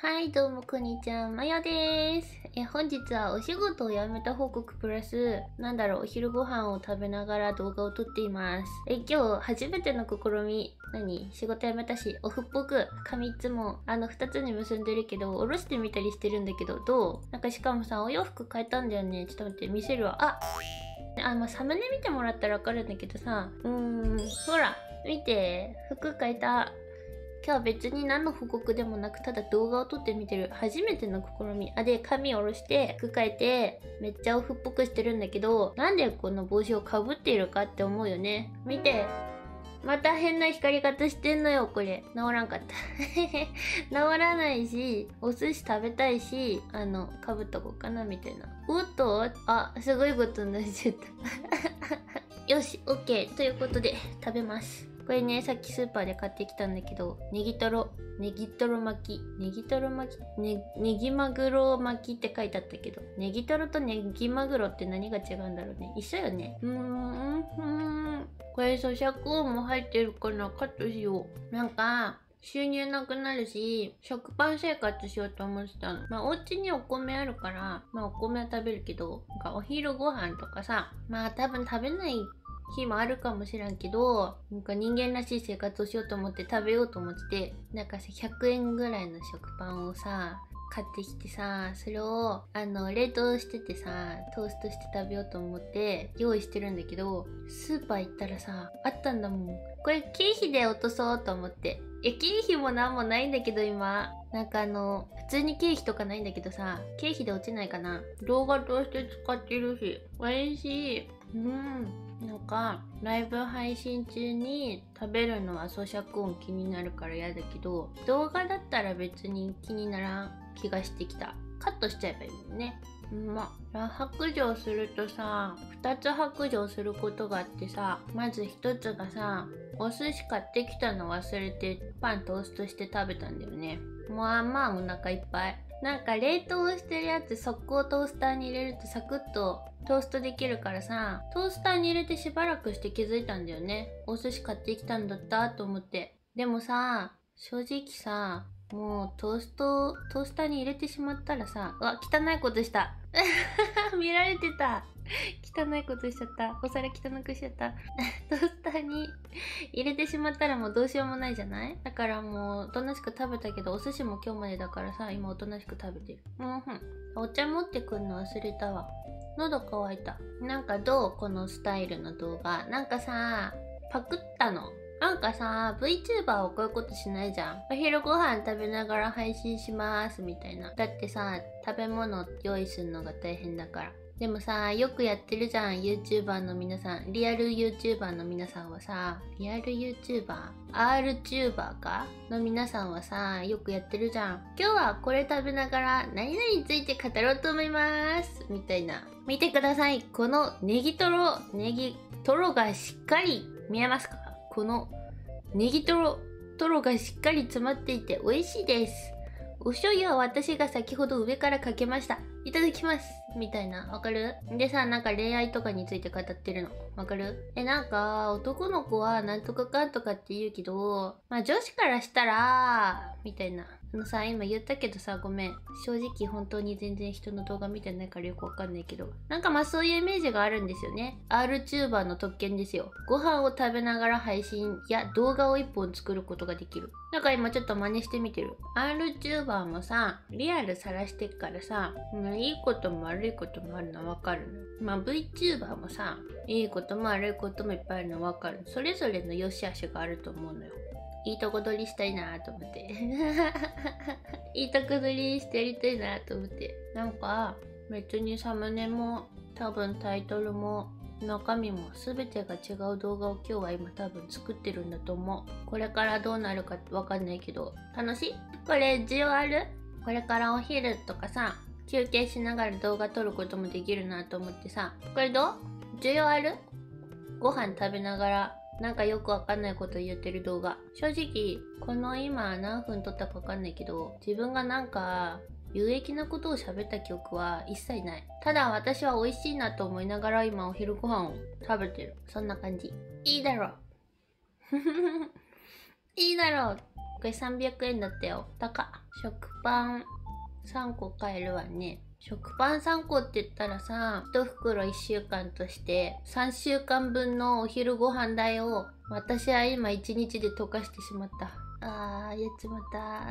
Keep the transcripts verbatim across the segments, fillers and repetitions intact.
はい、どうもこんにちは、まよです。え、本日はお仕事を辞めた報告プラス、なんだろう、お昼ご飯を食べながら動画を撮っています。え、今日初めての試み。何仕事辞めたし、オフっぽく髪いつもあのふたつに結んでるけど、下ろしてみたりしてるんだけど、どうなんかしかもさ、お洋服変えたんだよね。ちょっと待って、見せるわ。ああ、まあ、サムネ見てもらったらわかるんだけどさ、うーん、ほら、見て、服変えた。今日は別に何の報告でもなく、ただ動画を撮ってみてる。初めての試み。あ、で、髪下ろして、服変えて、めっちゃオフっぽくしてるんだけど、なんでこの帽子をかぶっているかって思うよね。見て。また変な光り方してんのよ、これ。治らんかった。治らないし、お寿司食べたいし、あの、かぶっとこうかな、みたいな。おっとあ、すごいことになっちゃった。よし、オッケー。ということで、食べます。これね、さっきスーパーで買ってきたんだけど、ネギトロ、ネギトロ巻き、ネギトロ巻き、ね、ネギマグロ巻きって書いてあったけど、ネギトロとネギマグロって何が違うんだろうね。一緒よね。うーん、うーん。これ咀嚼音も入ってるからカットしよう。なんか、収入なくなるし、食パン生活しようと思ってたの。まあ、お家にお米あるから、まあ、お米は食べるけど、なんかお昼ご飯とかさ、まあ、多分食べない日もあるかもしらんけど、なんか人間らしい生活をしようと思って食べようと思ってて、なんかさ、ひゃくえんぐらいの食パンをさ、買ってきてさ、それを、あの、冷凍しててさ、トーストして食べようと思って用意してるんだけど、スーパー行ったらさ、あったんだもん。これ経費で落とそうと思って。え、経費もなんもないんだけど今。なんかあの、普通に経費とかないんだけどさ、経費で落ちないかな。動画として使ってるし、美味しい。うん。なんか、ライブ配信中に食べるのは咀嚼音気になるから嫌だけど、動画だったら別に気にならん気がしてきた。カットしちゃえばいいもんね。まあ、白状するとさ、二つ白状することがあってさ、まず一つがさ、お寿司買ってきたの忘れてパントーストして食べたんだよね。もうあんまあお腹いっぱい。なんか冷凍してるやつ速攻トースターに入れるとサクッとトーストできるからさ、トースターに入れてしばらくして気づいたんだよね。お寿司買ってきたんだったと思って。でもさ、正直さ、もうトースト、トースターに入れてしまったらさ、うわ、汚いことした。見られてた。汚いことしちゃった。お皿汚くしちゃった。トースターに入れてしまったらもうどうしようもないじゃない？だからもうおとなしく食べたけど、お寿司も今日までだからさ、今おとなしく食べてる。うんふん。お茶持ってくんの忘れたわ。喉乾いた。なんかどう？このスタイルの動画。なんかさ、パクったの。なんかさ、VTuber はこういうことしないじゃん。お昼ご飯食べながら配信しますみたいな。だってさ、食べ物用意するのが大変だから。でもさ、よくやってるじゃん、YouTuber の皆さん。リアル YouTuber の皆さんはさ、リアル YouTuber?RTuber かの皆さんはさ、よくやってるじゃん。今日はこれ食べながら何々について語ろうと思います。みたいな。見てください。このネギトロ、ネギトロがしっかり見えますか？このネギトロ、トロがしっかり詰まっていて美味しいです。お醤油は私が先ほど上からかけました。いただきます。みたいな。わかる？でさ、なんか恋愛とかについて語ってるの。わかる？え、なんか、男の子はなんとかかんとかって言うけど、まあ女子からしたら、みたいな。あのさ、今言ったけどさ、ごめん。正直本当に全然人の動画見てないからよくわかんないけど。なんかまあそういうイメージがあるんですよね。RTuber の特権ですよ。ご飯を食べながら配信や動画を一本作ることができる。なんか今ちょっと真似してみてる。RTuber もさ、リアル晒してっからさ、まあ、いいことも悪いこともあるのわかるの。まあ VTuber もさ、いいことも悪いこともいっぱいあるのわかる。それぞれの良し悪しがあると思うのよ。いいとこ取りしたいなと思って。いいとこ取りしてやりたいなと思って。なんか、別にサムネも、多分タイトルも、中身も全てが違う動画を今日は今多分作ってるんだと思う。これからどうなるかわかんないけど、楽しい？これ需要ある？これからお昼とかさ、休憩しながら動画撮ることもできるなと思ってさ、これどう？需要ある？ご飯食べながら、なんかよくわかんないこと言ってる動画。正直、この今何分撮ったかわかんないけど、自分がなんか有益なことを喋った記憶は一切ない。ただ私は美味しいなと思いながら今お昼ご飯を食べてる。そんな感じ。いいだろう。いいだろう。 これさんびゃくえんだったよ。高っ。食パンさんこ買えるわね。食パンさんこって言ったらさ、いち袋いっしゅうかんとしてさんしゅうかんぶんのお昼ご飯代を私は今いちにちで溶かしてしまった。あー、やっちまった。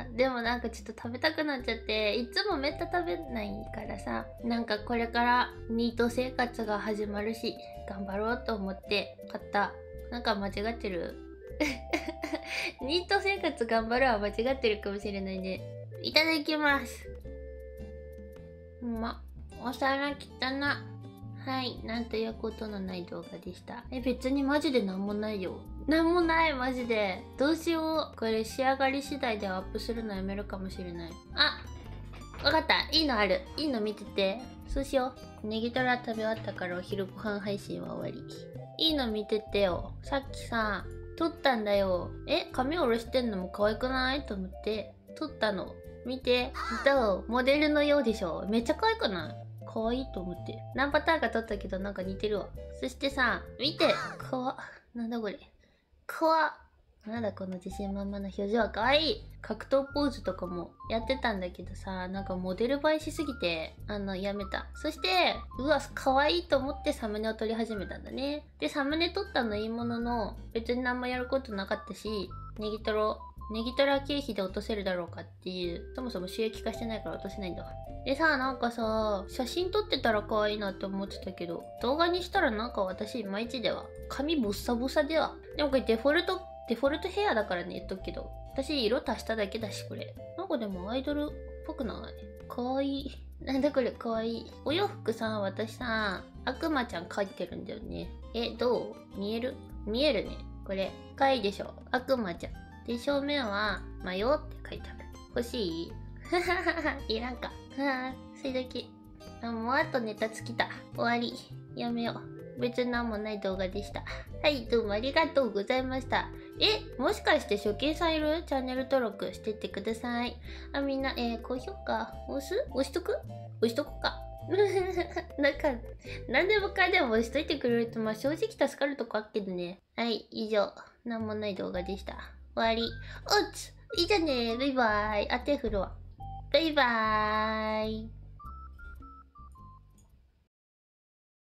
でもなんかちょっと食べたくなっちゃって、いつもめった食べないからさ、なんかこれからニート生活が始まるし、頑張ろうと思って買った。なんか間違ってるニート生活頑張るは間違ってるかもしれないね。いただきます。うま、お皿汚な。はい、なんということのない動画でした。え、別にマジでなんもないよ。なんもない、マジで。どうしよう。これ仕上がり次第でアップするのやめるかもしれない。あ、わかった。いいのある。いいの見てて。そうしよう。ネギトラ食べ終わったからお昼ご飯配信は終わり。いいの見ててよ。さっきさ、撮ったんだよ。え、髪下ろしてんのも可愛くないと思って、撮ったの。見て。どう？モデルのようでしょ？めっちゃ可愛くない？可愛いと思って。何パターンか撮ったけどなんか似てるわ。そしてさ、見て！かわ、なんだこれ。かわ、なんだこの自信満々な表情は可愛い。格闘ポーズとかもやってたんだけどさ、なんかモデル映えしすぎて、あの、やめた。そして、うわ、可愛いと思ってサムネを撮り始めたんだね。で、サムネ撮ったのいいものの、別に何もやることなかったし、ネギトロ、ネギトラ経費で落とせるだろうかっていう、そもそも収益化してないから落とせないんだわ。でさ、なんかさ、写真撮ってたら可愛いなって思ってたけど、動画にしたらなんか私いまいちでは。髪ボッサボサでは。でもこれデフォルト、デフォルトヘアだからね、言っとくけど。私色足しただけだし、これ。なんかでもアイドルっぽくない？可愛い。なんだこれ可愛い。お洋服さ、私さ、悪魔ちゃん描いてるんだよね。え、どう？見える？見えるね。これ。かわいいでしょ。悪魔ちゃん。で、正面は、迷って書いてある。欲しい？はははは、いらんか。はぁ、それだけ。あ、もうあとネタ尽きた。終わり。やめよう。別になんもない動画でした。はい、どうもありがとうございました。え、もしかして初見さんいる？チャンネル登録してってください。あ、みんな、えー、高評価押す？押しとく？押しとこうか。なんか、なんでもかんでも押しといてくれると、まあ正直助かるとこあっけどね。はい、以上。なんもない動画でした。終わり。おっつ！いいじゃねー。バイバーイ。あ、手振るわ。バイバーイ。